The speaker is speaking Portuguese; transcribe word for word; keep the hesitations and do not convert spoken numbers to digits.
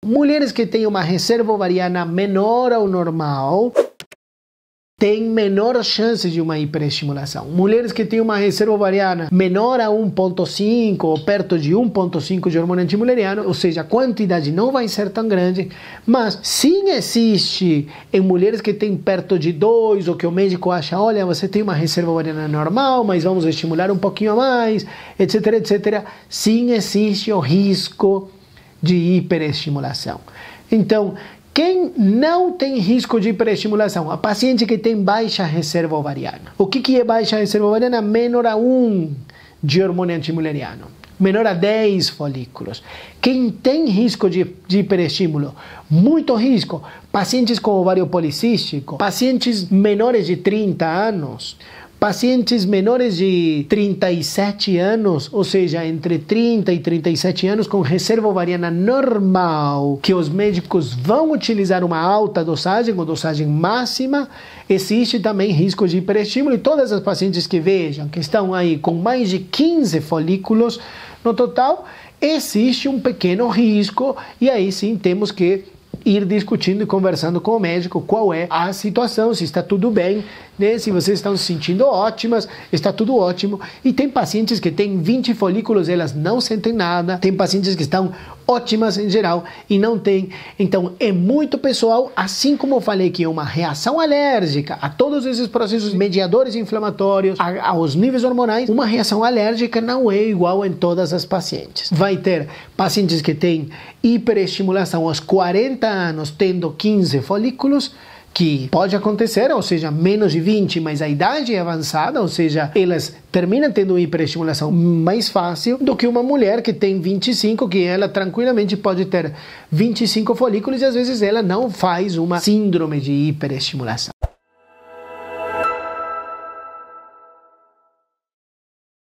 Mulheres que têm uma reserva ovariana menor ao normal têm menor chance de uma hiperestimulação. Mulheres que têm uma reserva ovariana menor a um ponto cinco ou perto de um ponto cinco de hormônio antimuleriano, ou seja, a quantidade não vai ser tão grande, mas sim existe em mulheres que têm perto de dois, ou que o médico acha, olha, você tem uma reserva ovariana normal, mas vamos estimular um pouquinho a mais, etc, etcétera. Sim existe o risco de hiperestimulação. Então, quem não tem risco de hiperestimulação? A paciente que tem baixa reserva ovariana. O que, que é baixa reserva ovariana? Menor a um de hormônio antimuleriano. Menor a dez folículos. Quem tem risco de, de hiperestímulo? Muito risco. Pacientes com ovário policístico. Pacientes menores de trinta anos. Pacientes menores de trinta e sete anos, ou seja, entre trinta e trinta e sete anos, com reserva ovariana normal, que os médicos vão utilizar uma alta dosagem, ou dosagem máxima, existe também risco de hiperestímulo. E todas as pacientes que vejam, que estão aí com mais de quinze folículos no total, existe um pequeno risco, e aí sim temos que ir discutindo e conversando com o médico qual é a situação, se está tudo bem, né? Se vocês estão se sentindo ótimas, está tudo ótimo. E tem pacientes que têm vinte folículos, elas não sentem nada. Tem pacientes que estão ótimas em geral e não têm. Então é muito pessoal, assim como eu falei que é uma reação alérgica a todos esses processos mediadores inflamatórios, a, aos níveis hormonais, uma reação alérgica não é igual em todas as pacientes. Vai ter pacientes que têm hiperestimulação aos quarenta anos, tendo quinze folículos, que pode acontecer, ou seja, menos de vinte, mas a idade é avançada, ou seja, elas terminam tendo hiperestimulação mais fácil do que uma mulher que tem vinte e cinco, que ela tranquilamente pode ter vinte e cinco folículos e às vezes ela não faz uma síndrome de hiperestimulação.